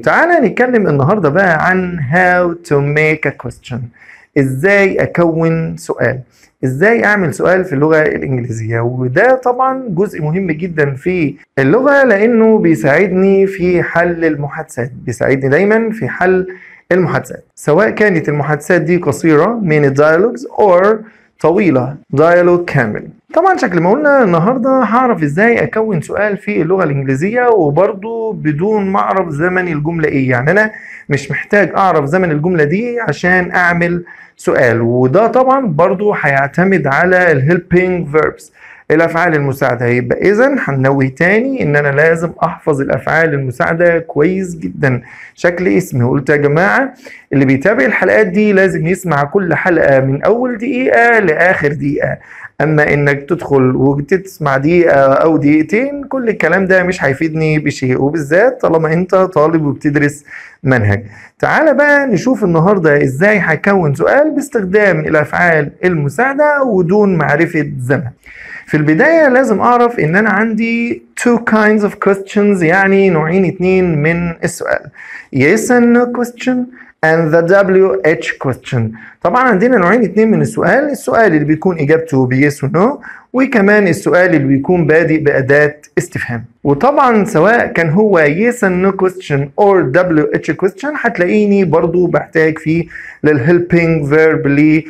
تعالى نتكلم النهاردة بقى عن how to make a question. ازاي اكون سؤال، ازاي اعمل سؤال في اللغة الانجليزية. وده طبعا جزء مهم جدا في اللغة لانه بيساعدني في حل المحادثات، بيساعدني دايما في حل المحادثات، سواء كانت المحادثات دي قصيرة من dialogues or طويلة dialogue كامل. طبعا شكل ما قلنا النهارده هعرف ازاي اكون سؤال في اللغة الانجليزية وبرضه بدون ما اعرف زمن الجملة ايه. يعني انا مش محتاج اعرف زمن الجملة دي عشان اعمل سؤال، وده طبعا برضه هيعتمد على الهيلبينج فيربس، الافعال المساعده. يبقى اذا هننوه تاني ان انا لازم احفظ الافعال المساعده كويس جدا شكل اسمي. قلت يا جماعه اللي بيتابع الحلقات دي لازم يسمع كل حلقه من اول دقيقه لاخر دقيقه، اما انك تدخل وتسمع دقيقه او دقيقتين كل الكلام ده مش هيفيدني بشيء، وبالذات طالما انت طالب وبتدرس منهج. تعال بقى نشوف النهارده ازاي هكون سؤال باستخدام الافعال المساعده ودون معرفه زمن. في البداية لازم أعرف إن أنا عندي two kinds of questions، يعني نوعين اتنين من السؤال، yes and no question and the WH question. طبعا عندنا نوعين اتنين من السؤال، السؤال اللي بيكون إجابته بيس ونو، وكمان السؤال اللي بيكون بادئ بأداة استفهام. وطبعا سواء كان هو yes and no question or WH question هتلاقيني برضو بحتاج فيه للhelping verb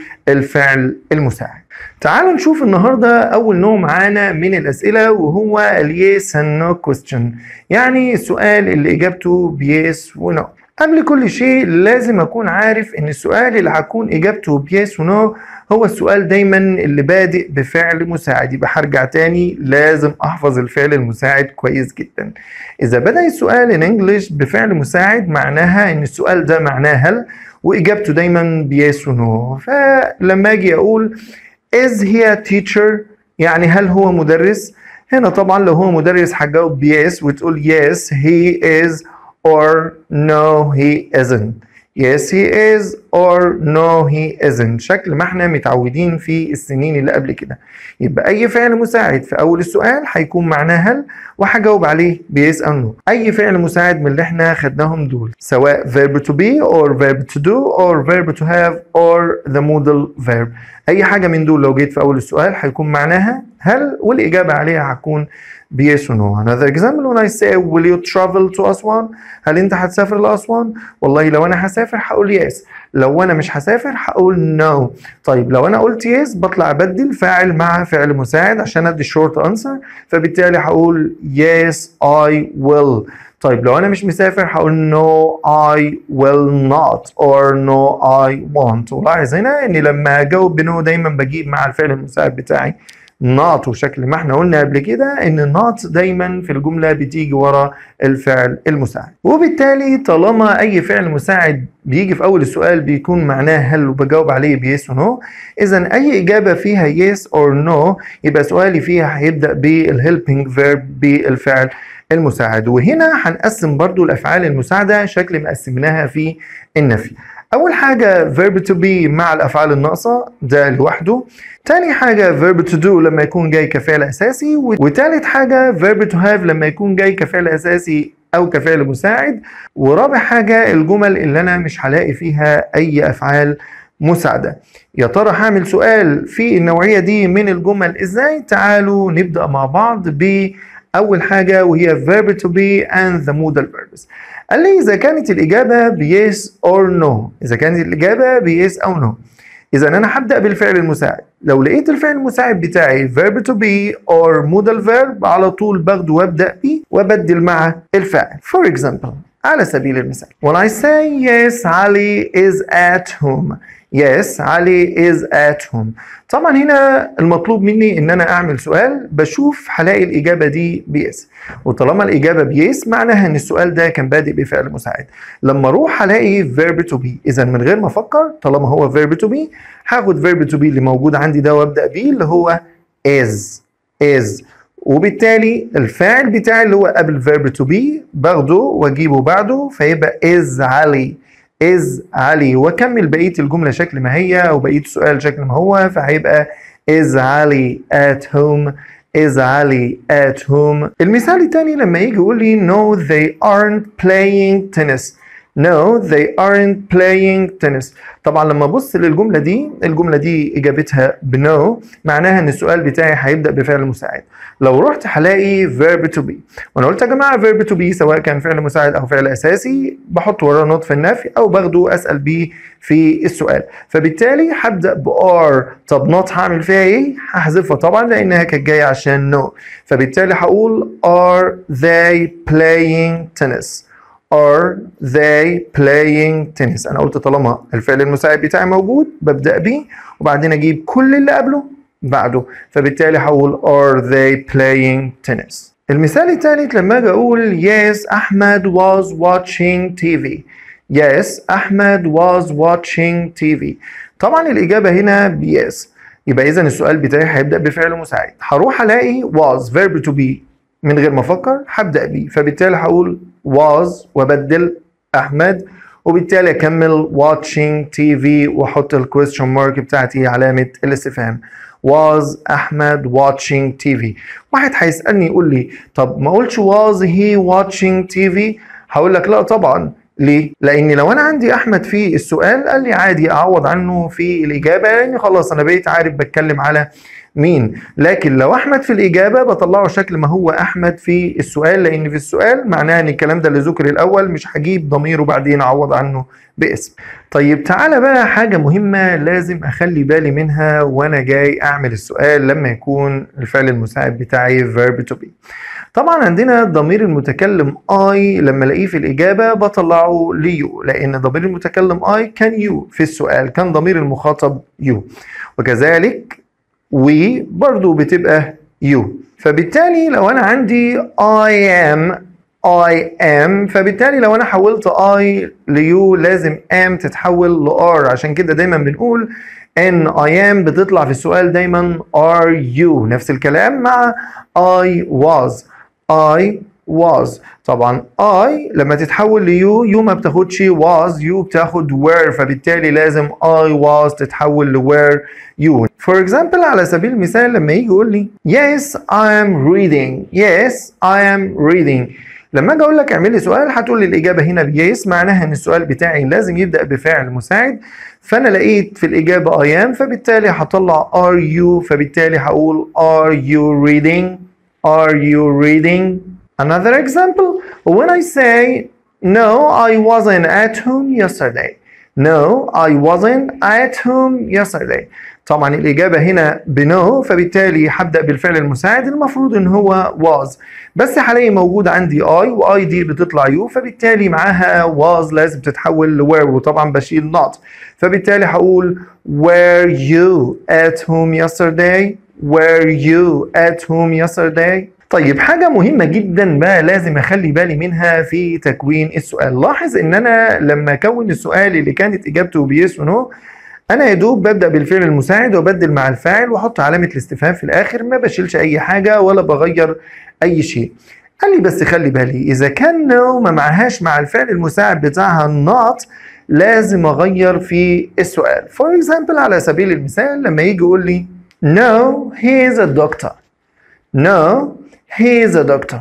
للفعل المساعد. تعالوا نشوف النهاردة أول نوع معانا من الأسئلة وهو ال yes and no question، يعني السؤال اللي إجابته بيس ونو. قبل كل شيء لازم أكون عارف إن السؤال اللي هكون إجابته بيس ونو هو السؤال دايما اللي بادئ بفعل مساعد. يبقى هرجع تاني لازم أحفظ الفعل المساعد كويس جدا. إذا بدأ السؤال in English بفعل مساعد معناها إن السؤال ده معناه هل، وإجابته دايما بيس ونو. فلما أجي أقول is he a teacher، يعني هل هو مدرس؟ هنا طبعا لو هو مدرس هتجاوب yes وتقول yes he is or no he isn't. yes he is or no he isn't، شكل ما احنا متعودين في السنين اللي قبل كده. يبقى اي فعل مساعد في اول السؤال هيكون معناه هل وهجاوب عليه بيس او نو. اي فعل مساعد من اللي احنا خدناهم دول سواء verb to be or verb to do or verb to have or the modal verb، اي حاجه من دول لو جيت في اول السؤال هيكون معناها هل والاجابه عليها هتكون بيس ونو. another example when I say will you travel to أسوان، هل انت هتسافر لأسوان؟ والله لو انا هسافر هقول yes، لو انا مش هسافر هقول no. طيب لو انا قلت yes بطلع ابدل فاعل مع فعل مساعد عشان ادي short answer، فبالتالي هقول yes I will. طيب لو انا مش مسافر هقول no I will not or no I won't. ولاحظ هنا اني لما اجاوب بنو دايما بجيب مع الفعل المساعد بتاعي not، وشكل ما احنا قلنا قبل كده ان not دايما في الجمله بتيجي ورا الفعل المساعد. وبالتالي طالما اي فعل مساعد بيجي في اول السؤال بيكون معناه هل وبجاوب عليه بيس ونو، اذا اي اجابه فيها yes or no يبقى سؤالي فيها هيبدا بالهيلبينج فيرب بالفعل المساعد. وهنا هنقسم برضو الافعال المساعده شكل ما قسمناها في النفي. أول حاجة verb to be مع الأفعال الناقصة ده لوحده، تاني حاجة verb to do لما يكون جاي كفعل أساسي، وتالت حاجة verb to have لما يكون جاي كفعل أساسي أو كفعل مساعد، ورابع حاجة الجمل اللي أنا مش هلاقي فيها أي أفعال مساعدة. يا ترى هعمل سؤال في النوعية دي من الجمل إزاي؟ تعالوا نبدأ مع بعض بأول حاجة وهي verb to be and the modal verbs. قال لي إذا كانت الإجابة بيس or no، إذا كانت الإجابة بيس أو no، إذا أنا هبدأ بالفعل المساعد. لو لقيت الفعل المساعد بتاعي verb to be or modal verb على طول باخده وأبدأ بيه وأبدل مع الفاعل. For example على سبيل المثال when I say yes Ali is at home، yes علي is at home. طبعا هنا المطلوب مني ان انا اعمل سؤال بشوف هلاقي الاجابه دي بيس، وطالما الاجابه بيس معناها ان السؤال ده كان بادئ بفعل مساعد. لما اروح هلاقي verb to be، اذا من غير ما افكر طالما هو verb to be هاخد verb to be اللي موجود عندي ده وابدا بيه اللي هو is، وبالتالي الفاعل بتاعي اللي هو قبل verb to be باخده واجيبه بعده فيبقى is علي، is علي، واكمل بقيه الجمله شكل ما هي وبقيه السؤال شكل ما هو، فهيبقى is علي at home Is Ali at home؟ المثال التاني لما يجي يقول لي No they aren't playing tennis. No they aren't playing tennis. طبعا لما ابص للجمله دي، الجمله دي اجابتها بنو، معناها ان السؤال بتاعي هيبدا بفعل مساعد. لو رحت هلاقي verb to be، وانا قلت يا جماعه verb to be سواء كان فعل مساعد او فعل اساسي بحط وراه نوت في النفي او باخده اسال بيه في السؤال، فبالتالي هبدا بار. طب not هعمل فيها ايه؟ هحذفها طبعا لانها كانت جايه عشان نو، فبالتالي هقول are they playing tennis. Are they playing tennis؟ أنا قلت طالما الفعل المساعد بتاعي موجود ببدأ بيه وبعدين أجيب كل اللي قبله بعده، فبالتالي هقول are they playing tennis. المثال الثالث لما أجي أقول Yes أحمد was watching TV. Yes أحمد was watching TV. طبعا الإجابة هنا yes، يبقى إذا السؤال بتاعي هيبدأ بفعل مساعد. هروح ألاقي was verb to be من غير ما أفكر هبدأ بيه، فبالتالي هقول was وبدل أحمد، وبالتالي أكمل watching TV وأحط ال question mark بتاعتي علامة الاستفهام. was أحمد watching TV. واحد هيسألني يقول لي طب ما قلتش was he watching TV؟ هقول لك لا طبعا. ليه؟ لأن لو أنا عندي أحمد في السؤال قال لي عادي أعوض عنه في الإجابة، لأن خلاص أنا بقيت عارف بتكلم على مين. لكن لو أحمد في الإجابة بطلعه شكل ما هو أحمد في السؤال، لأن في السؤال معناه إن الكلام ده اللي ذكر الأول، مش هجيب ضميره وبعدين أعوض عنه باسم. طيب تعالى بقى حاجة مهمة لازم أخلي بالي منها وأنا جاي أعمل السؤال لما يكون الفعل المساعد بتاعي verb to be. طبعا عندنا ضمير المتكلم I لما الاقيه في الإجابة بطلعه ليو، لأن ضمير المتكلم I كان يو في السؤال، كان ضمير المخاطب يو، وكذلك we برضو بتبقى يو. فبالتالي لو أنا عندي I am فبالتالي لو أنا حولت I ليو لازم am تتحول لR، عشان كده دايما بنقول ان I am بتطلع في السؤال دايما are you. نفس الكلام مع I was. طبعا I لما تتحول ليو، يو ما بتاخدش was، يو بتاخد were، فبالتالي لازم I was تتحول ل were you. For example على سبيل المثال لما يجي يقول لي yes I am reading. yes I am reading. لما اجي اقول لك اعمل لي سؤال هتقول لي الاجابه هنا بيس، معناها ان السؤال بتاعي لازم يبدا بفعل مساعد، فانا لقيت في الاجابه I am فبالتالي هطلع are you، فبالتالي هقول are you reading. are you reading. Another example when I say no I wasn't at home yesterday. no I wasn't at home yesterday. طبعا الإجابة هنا بنو، فبالتالي هبدأ بالفعل المساعد المفروض إن هو was، بس هلاقي موجود عندي I و I دي بتطلع you، فبالتالي معاها was لازم تتحول ل were، وطبعا بشيل not، فبالتالي هقول were you at home yesterday. were you at home yesterday. طيب حاجة مهمة جدا بقى لازم أخلي بالي منها في تكوين السؤال. لاحظ إن أنا لما أكون السؤال اللي كانت إجابته بيس ونو، أنا يا دوب ببدأ بالفعل المساعد وبدل مع الفاعل وأحط علامة الاستفهام في الآخر، ما بشيلش أي حاجة ولا بغير أي شيء. قال لي بس خلي بالي إذا كان no ما معهاش مع الفعل المساعد بتاعها not لازم أغير في السؤال. For example على سبيل المثال لما يجي يقول لي no he is a doctor. no he is a doctor.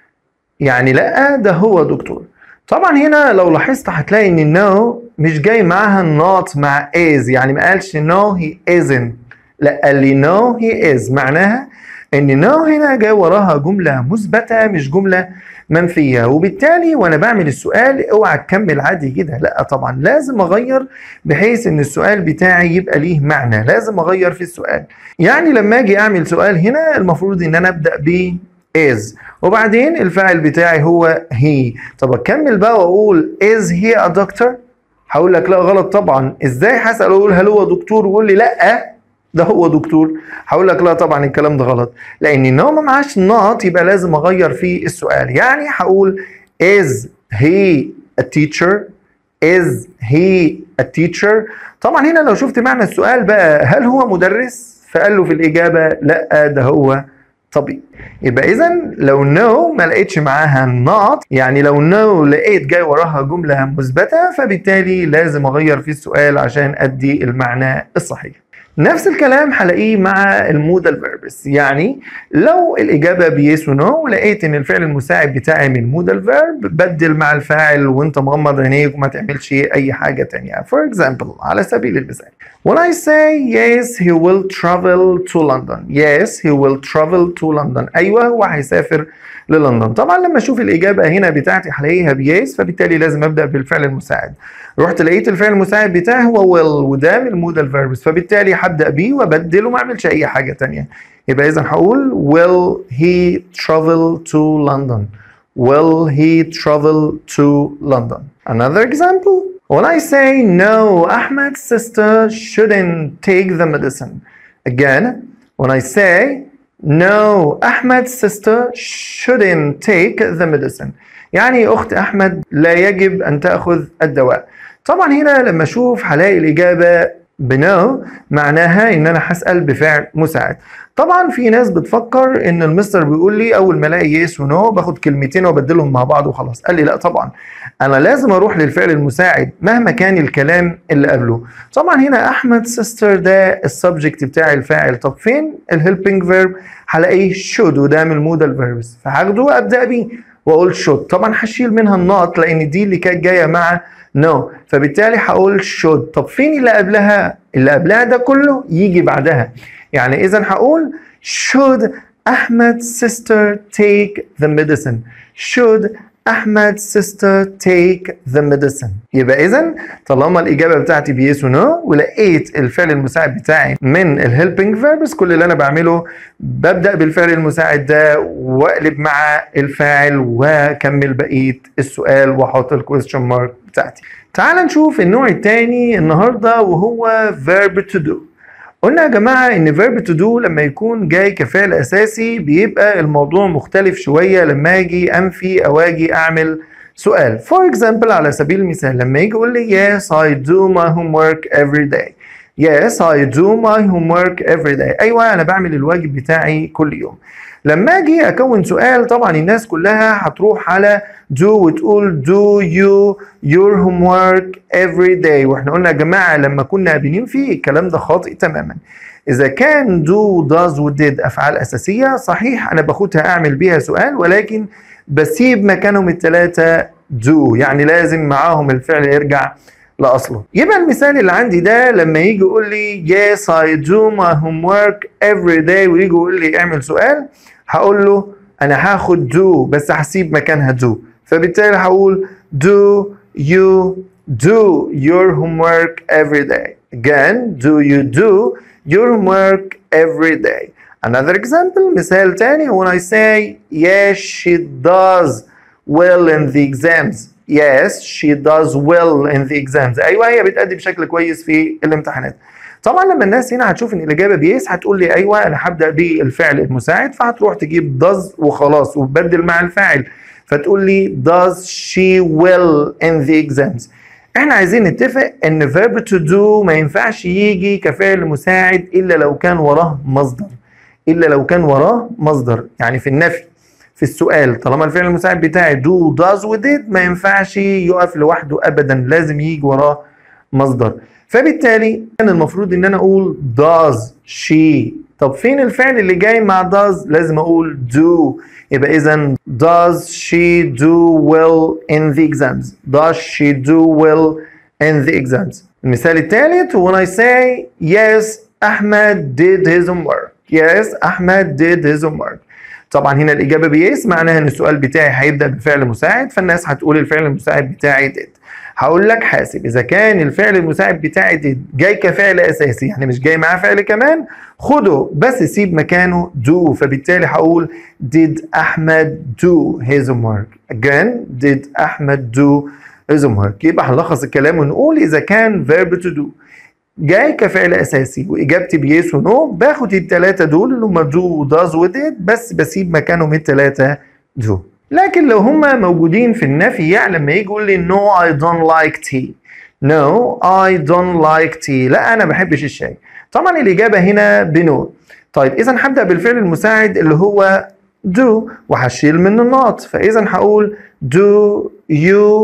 يعني لا ده هو دكتور. طبعا هنا لو لاحظت هتلاقي ان no مش جاي معاها not مع is، يعني ما قالش no he isn't، لا قال لي no he is، معناها ان no هنا جاي وراها جملة مثبتة مش جملة منفية، وبالتالي وانا بعمل السؤال اوعى تكمل عادي كده، لا طبعا لازم اغير بحيث ان السؤال بتاعي يبقى ليه معنى، لازم اغير في السؤال. يعني لما اجي اعمل سؤال هنا المفروض ان انا ابدأ ب is وبعدين الفاعل بتاعي هو he. طب اكمل بقى واقول is he a doctor؟ هقول لك لا غلط طبعا. ازاي هسأل اقول هل هو دكتور ويقول لي لا ده هو دكتور؟ هقول لك لا طبعا الكلام ده غلط، لان هو ما معاش not يبقى لازم اغير في السؤال. يعني هقول is he a teacher. is he a teacher. طبعا هنا لو شفت معنى السؤال بقى هل هو مدرس؟ فقال له في الإجابة لا ده هو طبيب. يبقى إذا لو no ما لقيتش معاها not، يعني لو no لقيت جاي وراها جملة مثبتة فبالتالي لازم أغير في السؤال عشان أدي المعنى الصحيح. نفس الكلام هلاقيه مع المودال فيربس، يعني لو الإجابة بيس ونو ولقيت إن الفعل المساعد بتاعي من مودال فيرب، بدل مع الفاعل وأنت مغمض عينيك وما تعملش أي حاجة تانية. For example على سبيل المثال when I say yes he will travel to London. Yes he will travel to London. أيوه هو هيسافر للندن. طبعا لما اشوف الاجابه هنا بتاعتي هلاقيها بيس، فبالتالي لازم ابدا بالفعل المساعد. رحت لقيت الفعل المساعد بتاعي هو will وده من المودال فيربس، فبالتالي هبدا بيه وابدله وما اعملش اي حاجه ثانيه. يبقى اذا هقول will he travel to London. Will he travel to London. Another example when I say no Ahmed's sister shouldn't take the medicine. Again when I say no Ahmed's sister shouldn't take the medicine. يعني أخت أحمد لا يجب أن تأخذ الدواء. طبعا هنا لما أشوف هلاقي الإجابة بنو معناها إن أنا هسأل بفعل مساعد. طبعا في ناس بتفكر إن المستر بيقول لي أول ما ألاقي يس ونو باخد كلمتين وأبدلهم مع بعض وخلاص. قال لي لا طبعا أنا لازم أروح للفعل المساعد مهما كان الكلام اللي قبله. طبعا هنا أحمد سيستر ده السبجكت بتاع الفاعل، طب فين الهيلبينج فيرب؟ هلاقيه should وده من المودال فيربس، فهاخده وأبدأ بيه وأقول should. طبعا هشيل منها النوت لأن دي اللي كانت جاية مع no، فبالتالي هقول should. طب فين اللي قبلها؟ اللي قبلها ده كله يجي بعدها، يعني إذا هقول should Ahmed's sister take the medicine. Should Ahmed's sister take the medicine. يبقى إذا طالما الإجابة بتاعتي بيس ونو ولقيت الفعل المساعد بتاعي من الهيلبينج فيربس، كل اللي أنا بعمله ببدأ بالفعل المساعد ده وأقلب مع الفاعل وأكمل بقية السؤال وأحط الكويستشن مارك بتاعتي. تعال نشوف النوع الثاني النهارده وهو verb to do. قلنا يا جماعة إن verb to do لما يكون جاي كفعل أساسي بيبقى الموضوع مختلف شوية لما أجي أنفي أو أجي أعمل سؤال. For example على سبيل المثال لما يجي يقول لي yes I do my homework every day. Yes I do my homework every day. أيوة أنا بعمل الواجب بتاعي كل يوم. لما أجي أكون سؤال طبعا الناس كلها هتروح على do وتقول do you your homework every day، واحنا قلنا يا جماعة لما كنا بننفي الكلام ده خاطئ تماما. إذا كان do does و did أفعال أساسية صحيح أنا باخدها أعمل بيها سؤال، ولكن بسيب مكانهم الثلاثة do، يعني لازم معاهم الفعل يرجع لأصله. يبقى المثال اللي عندي ده لما يجي يقول لي yes I do my homework every day ويجي يقول لي اعمل سؤال، هقول له أنا هاخد do بس هسيب مكانها do، فبالتالي هقول do you do your homework every day. Again do you do your homework every day. Another example مثال تاني when I say yes she does well in the exams. Yes she does well in the exams. أيوة هي بتأدي بشكل كويس في الامتحانات. طبعا لما الناس هنا هتشوف ان الاجابه بيس هتقول لي ايوه انا هبدا بالفعل المساعد، فهتروح تجيب does وخلاص وتبدل مع الفاعل فتقول لي does she well in the exams. احنا عايزين نتفق ان verb to do ما ينفعش يجي كفعل مساعد الا لو كان وراه مصدر، الا لو كان وراه مصدر. يعني في النفي في السؤال طالما الفعل المساعد بتاعي do does و did ما ينفعش يقف لوحده ابدا، لازم يجي وراه مصدر. فبالتالي كان المفروض ان انا اقول does she. طب فين الفعل اللي جاي مع does؟ لازم اقول do. يبقى اذا does she do well in the exams. Does she do well in the exams. المثال الثالث when I say yes Ahmed did his homework. Yes Ahmed did his homework. طبعا هنا الاجابه بيس معناها ان السؤال بتاعي هيبدا بفعل مساعد، فالناس هتقول الفعل المساعد بتاعي did. هقول لك حاسب اذا كان الفعل المساعد بتاعي did جاي كفعل اساسي يعني مش جاي معاه فعل كمان، خده بس سيب مكانه do، فبالتالي هقول did احمد do his homework. Again did احمد do his homework. يبقى هنلخص الكلام ونقول اذا كان verb to do جاي كفعل اساسي واجابتي بيس ونو باخد الثلاثه دول اللي هم do does و did بس بسيب مكانهم الثلاثه do. لكن لو هما موجودين في النفي يعني لما يجي يقول لي no I don't like tea. No I don't like tea. لا أنا ما بحبش الشاي. طبعا الإجابة هنا بنو. طيب إذا هبدأ بالفعل المساعد اللي هو do وهشيل منه not، فإذا هقول do you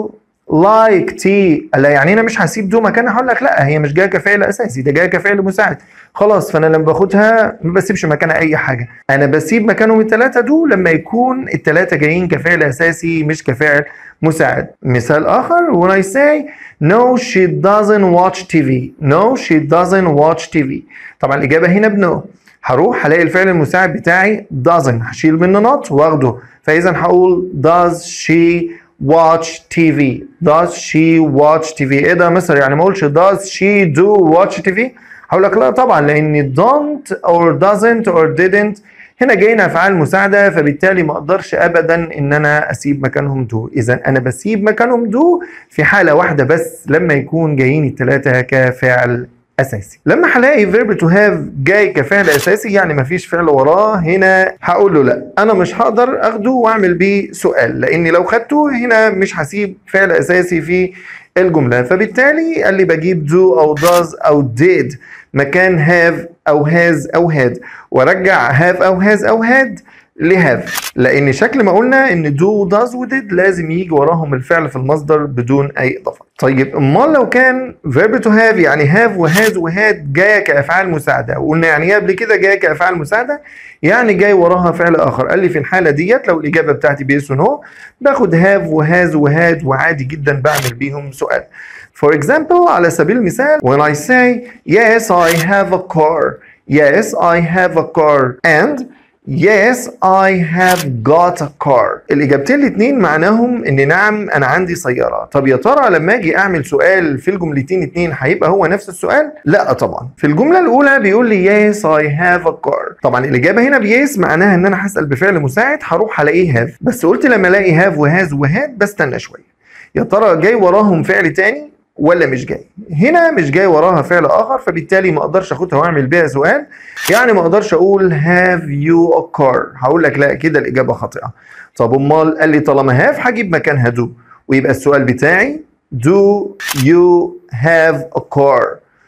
like tea. لا يعني انا مش هسيب do مكانها، هقول لك لا هي مش جايه كفعل اساسي، ده جايه كفعل مساعد. خلاص فانا لما باخدها ما بسيبش مكانها اي حاجه، انا بسيب مكانهم الثلاثه دول لما يكون الثلاثه جايين كفعل اساسي مش كفعل مساعد. مثال اخر when I say no she doesn't watch TV. no she doesn't watch TV. طبعا الاجابه هنا بنو. هروح هلاقي الفعل المساعد بتاعي doesn't، هشيل منه not واخده، فاذا هقول does she watch TV. does she watch TV. ايه ده يا مستر يعني ما اقولش does she do watch TV؟ هقول لك لا طبعا، لان don't or doesn't or didn't هنا جايين افعال مساعده، فبالتالي ما اقدرش ابدا ان انا اسيب مكانهم do. اذا انا بسيب مكانهم do في حاله واحده بس، لما يكون جايين الثلاثه كفعل اساسي. لما هلاقي verb to have جاي كفعل اساسي يعني مفيش فعل وراه، هنا هقول له لا انا مش هقدر اخده واعمل بيه سؤال، لاني لو خدته هنا مش هسيب فعل اساسي في الجمله، فبالتالي قال لي بجيب do او does او did مكان have او has او had، وارجع have او has او had لهاف، لان شكل ما قلنا ان do does و did لازم يجي وراهم الفعل في المصدر بدون اي اضافه. طيب امال لو كان verb to have يعني have وhas وhad جايه كافعال مساعده، وقلنا يعني ايه قبل كده جايه كافعال مساعده؟ يعني جاي وراها فعل اخر. قال لي في الحاله ديت لو الاجابه بتاعتي بيس ونو باخد have وhas وhad وعادي جدا بعمل بيهم سؤال. For example على سبيل المثال when I say yes I have a car. yes I have a car and yes I have got a car. الإجابتين الاتنين معناهم إن نعم أنا عندي سيارة. طب يا ترى لما أجي أعمل سؤال في الجملتين اتنين هيبقى هو نفس السؤال؟ لا طبعا. في الجملة الأولى بيقول لي yes I have a car. طبعا الإجابة هنا بيس معناها إن أنا هسأل بفعل مساعد هروح ألاقيه have، بس قلت لما ألاقي have وهاز وهاد بستنى شوية. يا ترى جاي وراهم فعل تاني ولا مش جاي؟ هنا مش جاي وراها فعل اخر، فبالتالي ما اقدرش اخدها واعمل بيها سؤال، يعني ما اقدرش اقول have you a car. هقول لك لا كده الاجابه خاطئه. طب امال قال لي طالما have هجيب مكانها do، ويبقى السؤال بتاعي do you have a car.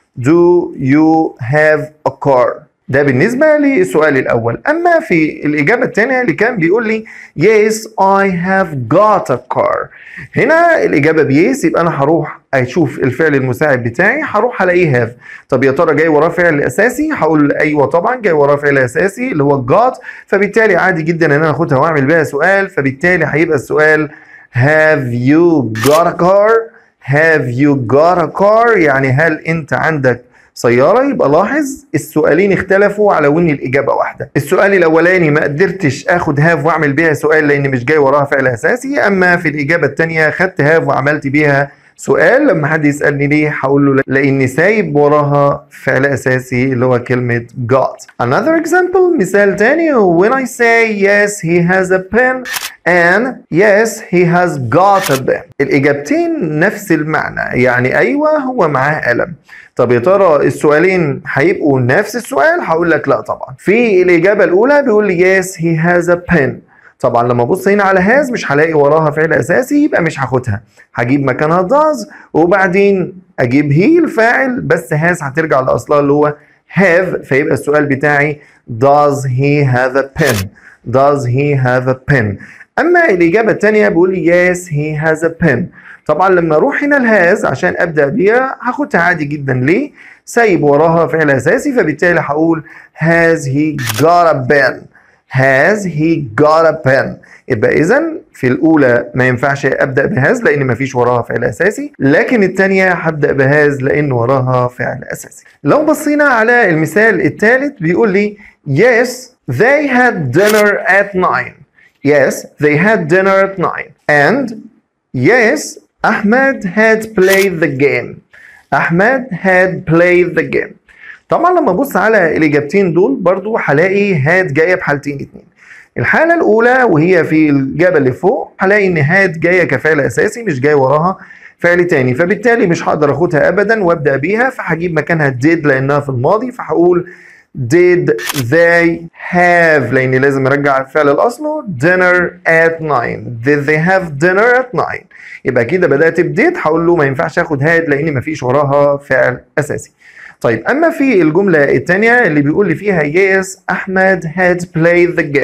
do you have a car. ده بالنسبة للسؤال الأول. أما في الإجابة الثانية اللي كان بيقول لي yes I have got a car. هنا الإجابة بيس، يبقى أنا هروح أشوف الفعل المساعد بتاعي هروح ألاقيه have. طب يا ترى جاي وراه فعل أساسي؟ هقول أيوه طبعا جاي وراه فعل أساسي اللي هو got، فبالتالي عادي جدا إن أنا أخدها وأعمل بيها سؤال، فبالتالي هيبقى السؤال have you got a car. have you got a car يعني هل أنت عندك سيارة؟ يبقى لاحظ السؤالين اختلفوا على وان الإجابة واحدة. السؤال الأولاني ما قدرتش آخد هاف وأعمل بيها سؤال لأن مش جاي وراها فعل أساسي، أما في الإجابة الثانية خدت هاف وعملت بيها سؤال. لما حد يسألني ليه هقول له لأني سايب وراها فعل أساسي اللي هو كلمة got. Another example مثال تاني when I say yes he has a pen and yes he has got a pen. الإجابتين نفس المعنى، يعني أيوة هو معاه قلم. طب يا ترى السؤالين هيبقوا نفس السؤال؟ هقول لك لا طبعا. في الإجابة الأولى بيقول لي yes he has a pen. طبعا لما ابص هنا على has مش هلاقي وراها فعل اساسي، يبقى مش هاخدها، هجيب مكانها does وبعدين اجيب هي الفاعل، بس has هترجع لاصلها اللي هو have، فيبقى السؤال بتاعي does he have a pen. does he have a pen. اما الاجابه الثانيه بيقول لي yes he has a pen. طبعا لما اروح هنا الهاز عشان ابدا بيها هاخدها عادي جدا. ليه؟ سايب وراها فعل اساسي، فبالتالي هقول has he got a pen. has he got a pen. يبقى إذا في الأولى ما ينفعش أبدأ بهاز لأن ما فيش وراها فعل أساسي، لكن الثانية هبدأ بهاز لأن وراها فعل أساسي. لو بصينا على المثال الثالث بيقول لي yes they had dinner at 9. yes they had dinner at 9 and yes Ahmed had played the game. Ahmed had played the game. طبعا لما ابص على الاجابتين دول برضو هلاقي هاد جايه بحالتين اتنين. الحاله الاولى وهي في الاجابه اللي فوق هلاقي ان هاد جايه كفعل اساسي مش جاي وراها فعل تاني، فبالتالي مش هقدر اخدها ابدا وابدا بيها، فهجيب مكانها did لانها في الماضي، فهقول did they have لان لازم ارجع الفعل لاصله dinner at 9. did they have dinner at 9. يبقى كده بدات بديت، هقول له ما ينفعش اخد هاد لان ما فيش وراها فعل اساسي. طيب اما في الجمله الثانيه اللي بيقول لي فيها yes احمد had played the game.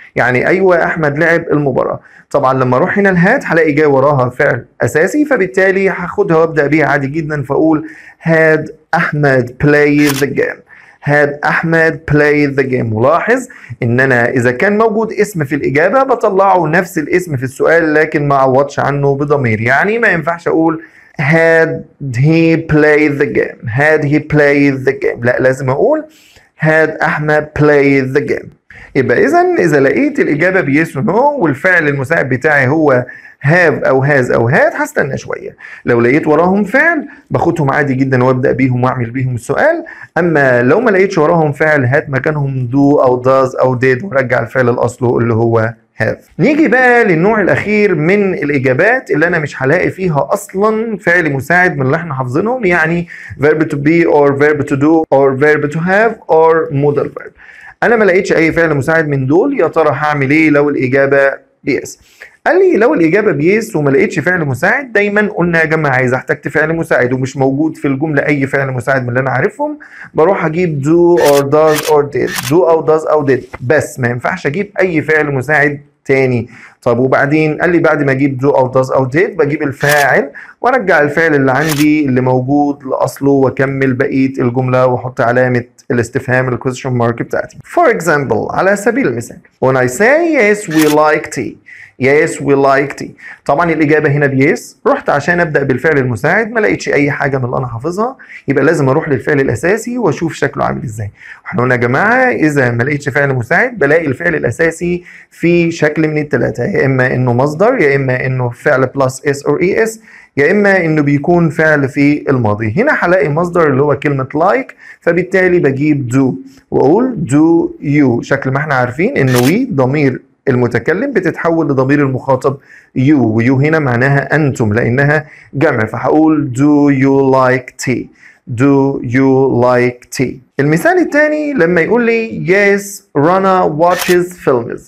يعني ايوه احمد لعب المباراه. طبعا لما اروح هنا الهاد هلاقي جاي وراها فعل اساسي، فبالتالي هاخدها وابدا بيها عادي جدا، فاقول had احمد play the game. had احمد play the game. ولاحظ ان انا اذا كان موجود اسم في الاجابه بطلعه نفس الاسم في السؤال، لكن ما اعوضش عنه بضمير. يعني ما ينفعش اقول had he played the game. had he played the game. لا، لازم اقول had احمد played the game. يبقى اذا لقيت الاجابه بيس ونو والفعل المساعد بتاعي هو have او has او had، هستنى شويه. لو لقيت وراهم فعل باخدهم عادي جدا وابدا بيهم واعمل بيهم السؤال. اما لو ما لقيتش وراهم فعل هات مكانهم do او does او did وارجع الفعل الاصله اللي هو have. نيجي بقى للنوع الاخير من الاجابات اللي انا مش هلاقي فيها اصلا فعل مساعد من اللي احنا حافظينهم، يعني verb to be or verb to do or verb to have or modal verb. انا ما لقيتش اي فعل مساعد من دول. يا ترى هعمل ايه لو الاجابه بيس؟ قال لي لو الاجابه بيس وما لقيتش فعل مساعد، دايما قلنا يا جماعه عايز احتجت فعل مساعد ومش موجود في الجمله اي فعل مساعد من اللي انا عارفهم، بروح اجيب do or does or did. do او does او did بس، ما ينفعش اجيب اي فعل مساعد تاني. طب وبعدين قال لي بعد ما اجيب do او does او did بجيب الفاعل وارجع الفعل اللي عندي اللي موجود لاصله واكمل بقيه الجمله واحط علامه الاستفهام الكويستشن مارك بتاعتي. For example على سبيل المثال when I say yes we like tea. yes we like tea. طبعا الاجابه هنا بيس. رحت عشان ابدا بالفعل المساعد ما لقيتش اي حاجه من اللي انا حافظها، يبقى لازم اروح للفعل الاساسي واشوف شكله عامل ازاي. احنا قلنا يا جماعه اذا ما لقيتش فعل مساعد بلاقي الفعل الاساسي في شكل من الثلاثه، يا اما انه مصدر، يا اما انه فعل بلس اس اور اي اس، يا اما انه بيكون فعل في الماضي. هنا هلاقي مصدر اللي هو كلمه like، فبالتالي بجيب do واقول do you. شكل ما احنا عارفين ان we ضمير المتكلم بتتحول لضمير المخاطب you، ويو هنا معناها انتم لانها جمع، فهقول do you like tea. do you like tea. المثال الثاني لما يقول لي yes Rana watches films.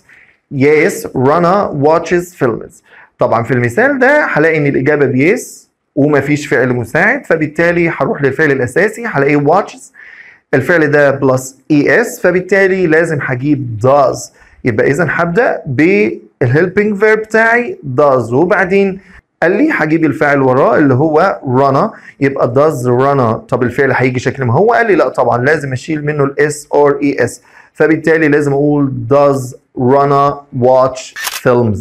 yes Rana watches films. طبعا في المثال ده هلاقي ان الاجابه بيس ومفيش فعل مساعد، فبالتالي هروح للفعل الاساسي هلاقيه watches. الفعل ده بلس اي اس، فبالتالي لازم هجيب does. يبقى اذا هبدا بالهيلبينج فيرب بتاعي does، وبعدين قال لي هجيب الفاعل وراه اللي هو رنا، يبقى does رنا. طب الفعل هيجي شكل ما هو؟ قال لي لا طبعا لازم اشيل منه الاس اور اي اس، فبالتالي لازم اقول does رنا watch films.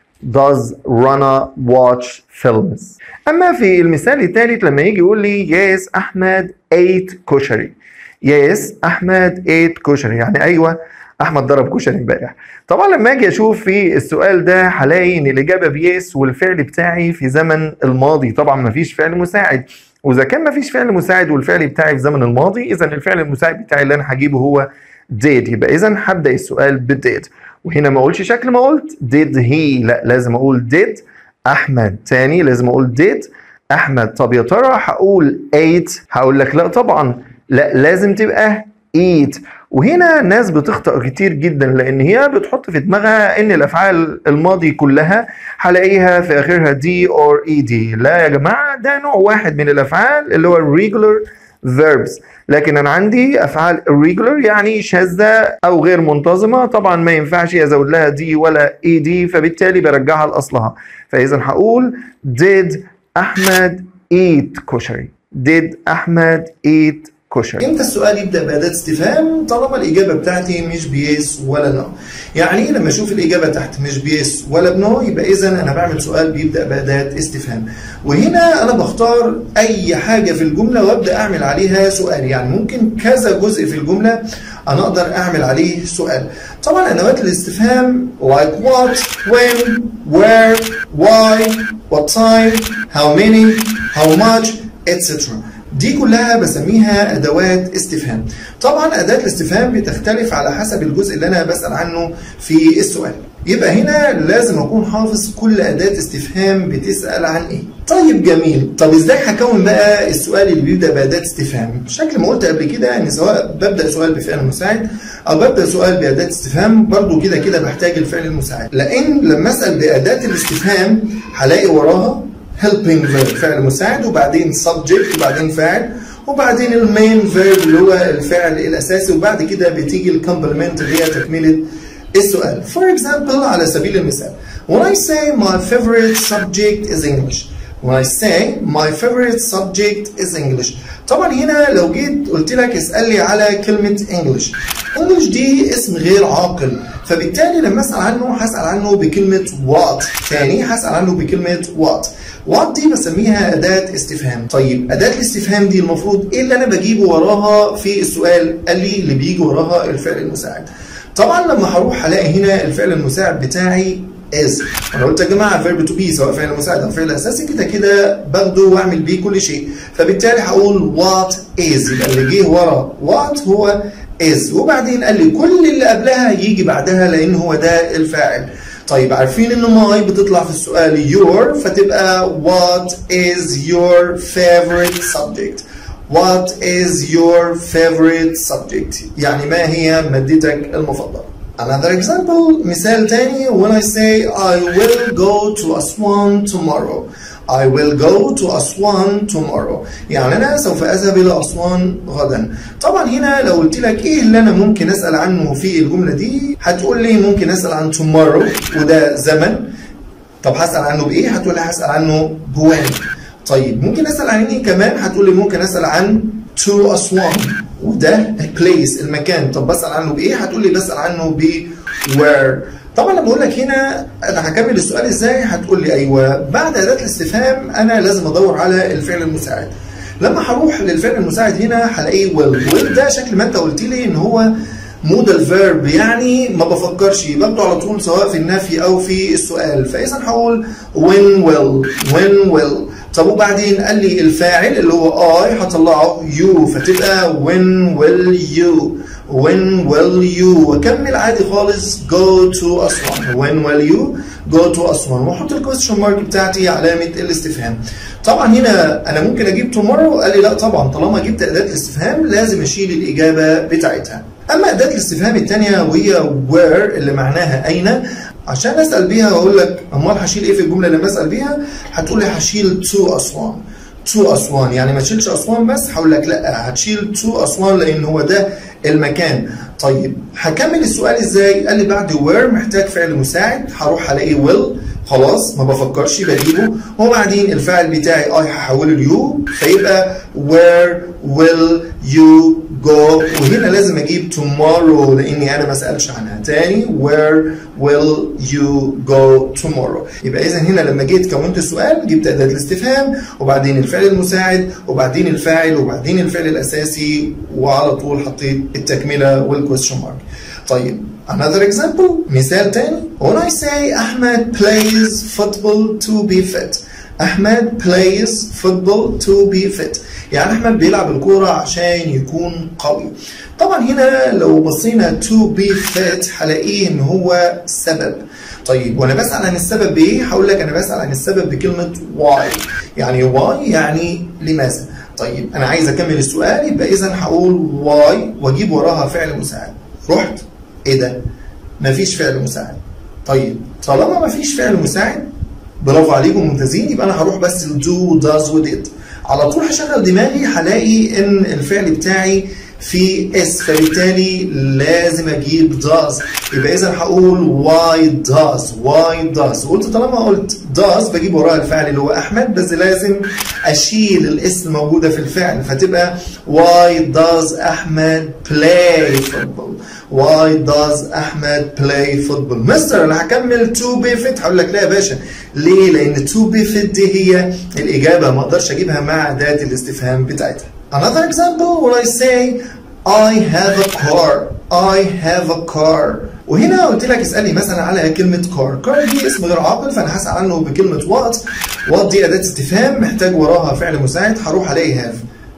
does رنا watch films. اما في المثال الثالث لما يجي يقول لي yes احمد ate كشري. yes احمد ate كشري، يعني ايوه احمد ضرب كشري امبارح. طبعا لما اجي اشوف في السؤال ده هلاقي ان الاجابه بيس والفعل بتاعي في زمن الماضي. طبعا مفيش فعل مساعد، واذا كان مفيش فعل مساعد والفعل بتاعي في زمن الماضي، اذا الفعل المساعد بتاعي اللي انا هجيبه هو did. يبقى اذا هبدا السؤال ب did، وهنا ما اقولش شكل ما قلت did he، لا لازم اقول did احمد. تاني لازم اقول did احمد. طب يا ترى هقول ate؟ هقول لك لا طبعا، لا لازم تبقى eat. وهنا ناس بتخطئ كتير جدا لان هي بتحط في دماغها ان الافعال الماضي كلها هلاقيها في اخرها دي اور اي دي. لا يا جماعه، ده نوع واحد من الافعال اللي هو regular verbs، لكن انا عندي افعال irregular يعني شاذه او غير منتظمه. طبعا ما ينفعش ازود لها دي ولا اي دي، فبالتالي برجعها لاصلها. فاذا هقول did احمد eat كشري. did احمد eat كشري. امتى السؤال يبدا باداه استفهام؟ طالما الاجابه بتاعتي مش بيس ولا نو. يعني لما اشوف الاجابه تحت مش بيس ولا بنو، يبقى اذا انا بعمل سؤال بيبدا باداه استفهام. وهنا انا بختار اي حاجه في الجمله وابدا اعمل عليها سؤال. يعني ممكن كذا جزء في الجمله انا اقدر اعمل عليه سؤال. طبعا ادوات الاستفهام like what, when, where, why, what time, how many, how much, etc. دي كلها بسميها ادوات استفهام. طبعا اداه الاستفهام بتختلف على حسب الجزء اللي انا بسال عنه في السؤال. يبقى هنا لازم اكون حافظ كل اداه استفهام بتسال عن ايه. طيب جميل، طب ازاي هكون بقى السؤال اللي بيبدا باداه استفهام؟ بشكل ما قلت قبل كده ان سواء ببدا سؤال بفعل مساعد او ببدا سؤال باداه استفهام، برضو كده كده بحتاج الفعل المساعد، لان لما اسال باداه الاستفهام هلاقي وراها helping verb فعل مساعد، وبعدين subject، وبعدين فاعل، وبعدين المين verb اللي هو الفعل الاساسي، وبعد كده بتيجي الكومبلمنت اللي هي تكمله السؤال. For example على سبيل المثال when I say my favorite subject is English. when I say my favorite subject is English. طبعا هنا لو جيت قلت لك اسأل لي على كلمة English. English دي اسم غير عاقل، فبالتالي لما اسأل عنه هسأل عنه بكلمة what. تاني هسأل عنه بكلمة what. what دي بسميها أداة استفهام. طيب أداة الاستفهام دي المفروض إيه اللي أنا بجيبه وراها في السؤال؟ قال لي اللي بيجي وراها الفعل المساعد. طبعا لما هروح هلاقي هنا الفعل المساعد بتاعي is. انا قلت يا جماعه verb to be سواء فعل مساعد او فعل اساسي كده كده باخده واعمل بيه كل شيء، فبالتالي هقول what is. يبقى اللي جه ورا what هو is، وبعدين قال لي كل اللي قبلها يجي بعدها لان هو ده الفاعل. طيب عارفين ان my بتطلع في السؤال your، فتبقى what is your favorite subject. What is your favorite subject؟ يعني ما هي مادتك المفضلة؟ Another example مثال تاني when I say I will go to Aswan tomorrow. I will go to Aswan tomorrow. يعني أنا سوف أذهب إلى أسوان غدا. طبعا هنا لو قلت لك إيه اللي أنا ممكن أسأل عنه في الجملة دي، هتقول لي ممكن أسأل عن tomorrow وده زمن. طب هسأل عنه بإيه؟ هتقول لي هسأل عنه بوين. طيب ممكن أسأل عن إيه كمان؟ هتقول لي ممكن أسأل عن to أسوان وده البليس المكان. طب بسأل عنه بإيه؟ هتقول لي بسأل عنه ب where. طبعا لما اقول لك هنا انا هكمل السؤال ازاي، هتقول لي ايوه بعد اداه الاستفهام انا لازم ادور على الفعل المساعد. لما هروح للفعل المساعد هنا هلاقيه will. will ده شكل ما انت قلت لي ان هو مودال فيرب، يعني ما بفكرش، باخده على طول سواء في النفي او في السؤال، فاذا هقول when will. when will. طب وبعدين قال لي الفاعل اللي هو I هطلعه you، فتبقى when will you. when will you. واكمل عادي خالص go to أسوان. when will you go to أسوان، واحط الكويستشن مارك بتاعتي علامة الاستفهام. طبعا هنا انا ممكن اجيب tomorrow، قال لي لا طبعا طالما جبت اداة الاستفهام لازم اشيل الاجابة بتاعتها. اما اداة الاستفهام الثانية وهي where اللي معناها اين، عشان اسال بيها واقول لك امال هشيل ايه في الجمله لما اسال بيها، هتقول لي هشيل تو اسوان. تو اسوان يعني ما تشيلش اسوان بس، هقول لك لا هتشيل تو اسوان لان هو ده المكان. طيب هكمل السؤال ازاي؟ قال لي بعد where محتاج فعل مساعد، هروح الاقي will، خلاص ما بفكرش بجيبه، وبعدين الفاعل بتاعي I هحوله ليو، فيبقى where will you go. وهنا لازم اجيب tomorrow لاني انا ما سالش عنها. تاني where will you go tomorrow. يبقى اذا هنا لما جيت كونت السؤال جبت اداه الاستفهام وبعدين الفعل المساعد وبعدين الفاعل وبعدين الفعل الاساسي وعلى طول حطيت التكمله والكويستشن مارك. طيب another example مثال تاني when I say أحمد plays football to be fit. أحمد plays football to be fit يعني أحمد بيلعب الكورة عشان يكون قوي. طبعا هنا لو بصينا to be fit هلاقيه إن هو سبب. طيب وأنا بسأل عن السبب بإيه؟ هقول لك أنا بسأل عن السبب بكلمة why. يعني why يعني لماذا. طيب أنا عايز أكمل السؤال، يبقى إذا هقول why وأجيب وراها فعل مساعد. رحت ايه ده؟ مفيش فعل مساعد. طيب طالما مفيش فعل مساعد برافو عليكم ممتازين، يبقى انا هروح بس do does و did. على طول هشغل دماغي هلاقي ان الفعل بتاعي في اس، فبالتالي لازم اجيب does. يبقى اذا هقول why does. why does قلت طالما قلت does بجيب وراها الفعل اللي هو احمد، بس لازم اشيل الاس الموجوده في الفعل، فتبقى why does احمد play football. why does احمد play football. مستر انا هكمل to be fit. هقول لك لا يا باشا، ليه؟ لان to be fit دي هي الاجابه، ما اقدرش اجيبها مع اداه الاستفهام بتاعتها. Another example when I say I have a car. I have a car. وهنا قلت لك اسألني مثلا على كلمة car. car دي اسم غير عاقل، فأنا هسأل عنه بكلمة what. what دي أداة استفهام محتاج وراها فعل مساعد، هروح ألاقي have.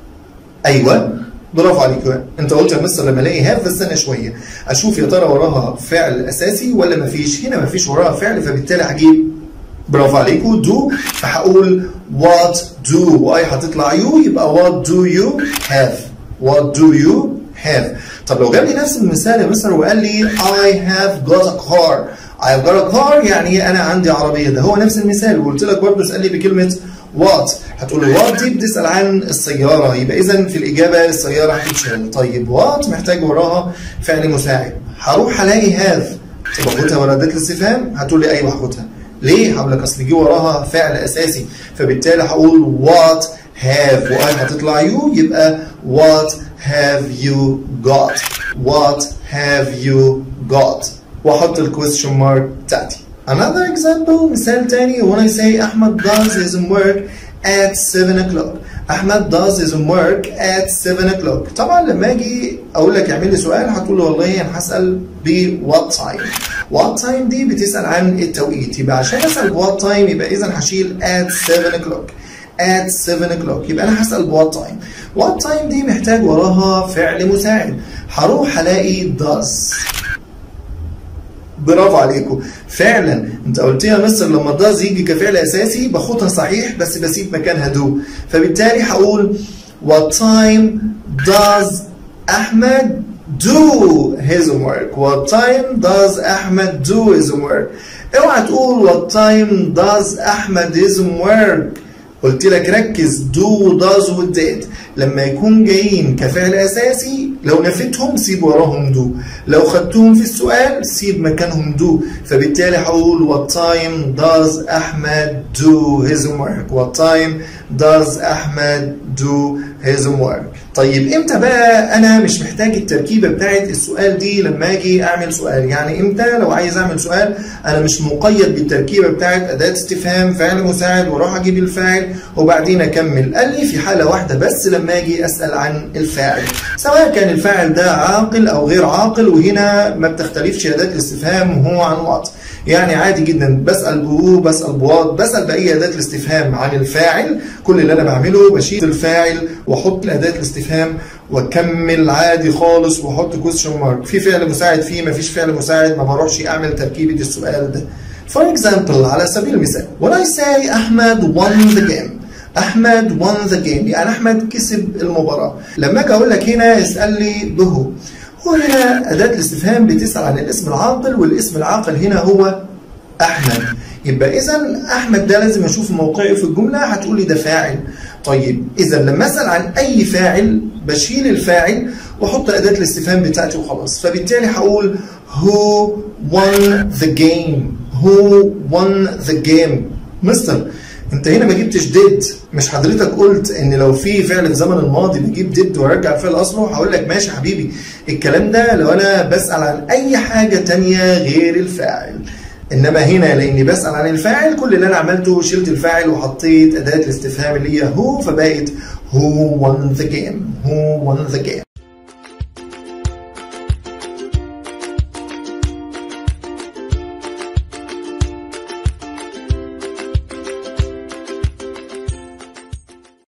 أيوه برافو عليك، أنت قلت يا مستر لما ألاقي have استنى شوية أشوف يا ترى وراها فعل أساسي ولا مفيش. هنا مفيش وراها فعل، فبالتالي هجيب برافو عليكم do، فهقول what do واي هتطلع يو، يبقى what do you have. what do you have. طب لو جاب لي نفس المثال يا مستر وقال لي I have got a car. I have got a car يعني انا عندي عربيه، ده هو نفس المثال، وقلت لك برضه اسالني بكلمه what. هتقول لي what دي بتسال عن السياره، يبقى اذا في الاجابه السياره هتتشال. طيب what محتاج وراها فعل مساعد، هروح الاقي have. طب اخدها ورا اداه الاستفهام؟ هتقول لي ايوه هاخدها. ليه؟ هقول لك اصل جه وراها فعل اساسي، فبالتالي هقول what have واي هتطلع يو، يبقى what have you got. what have you got واحط الكويستشن مارك بتاعتي. Another example مثال تاني when I say أحمد does his work at 7 o'clock. أحمد does his work at 7 o'clock. طبعا لما أجي أقول لك اعمل لي سؤال هتقول له والله أنا هسأل ب what time. what time دي بتسأل عن التوقيت، يبقى عشان أسأل ب what time يبقى إذا هشيل at 7 o'clock. at 7 o'clock يبقى أنا هسأل ب what time. what time دي محتاج وراها فعل مساعد، هروح ألاقي does. برافو عليكم، فعلا انت قلت يا مستر لما does يجي كفعل اساسي باخدها صحيح بس بسيب مكانها do، فبالتالي هقول what time does احمد do his work. what time does احمد do his work. اوعى تقول what time does احمد his work. قلت لك ركز do does و did لما يكون جايين كفعل اساسي لو نفيتهم سيب وراهم do، لو خدتهم في السؤال سيب مكانهم do، فبالتالي هقول what time does احمد do his work. what time does احمد do his work. طيب امتى بقى انا مش محتاج التركيبه بتاعت السؤال دي لما اجي اعمل سؤال؟ يعني امتى لو عايز اعمل سؤال انا مش مقيد بالتركيبه بتاعت اداه استفهام فعل مساعد واروح اجيب الفاعل وبعدين اكمل؟ قال لي في حاله واحده بس لما اجي اسال عن الفاعل، سواء كان الفاعل ده عاقل او غير عاقل، وهنا ما بتختلفش اداه الاستفهام هو عن وات. يعني عادي جدا بسال بهو بسال بوات بسال باي اداه الاستفهام عن الفاعل، كل اللي انا بعمله بشيل الفاعل واحط اداه الاستفهام واكمل عادي خالص واحط كويستشن مارك. في فعل مساعد فيه ما فيش فعل مساعد ما بروحش اعمل تركيبه السؤال ده. For example على سبيل المثال when I say أحمد won the game. أحمد won the game يعني أحمد كسب المباراة. لما أجي أقول لك هنا اسأل لي بهو. وهنا أداة الاستفهام بتسأل عن الاسم العاقل، والاسم العاقل هنا هو أحمد. يبقى إذا أحمد ده لازم أشوف موقعه في الجملة، هتقول لي ده فاعل. طيب إذا لما أسأل عن أي فاعل بشيل الفاعل وأحط أداة الاستفهام بتاعتي وخلاص، فبالتالي هقول who won the game. who won the game. مستر انت هنا ما جبتش did، مش حضرتك قلت ان لو في فعل في زمن الماضي بجيب did وارجع الفعل اصله؟ هقول لك ماشي حبيبي، الكلام ده لو انا بسأل عن اي حاجة تانية غير الفاعل، انما هنا لاني بسأل عن الفاعل كل اللي انا عملته شلت الفاعل وحطيت اداة الاستفهام اللي هي who، فبقت who won the game. who won the game.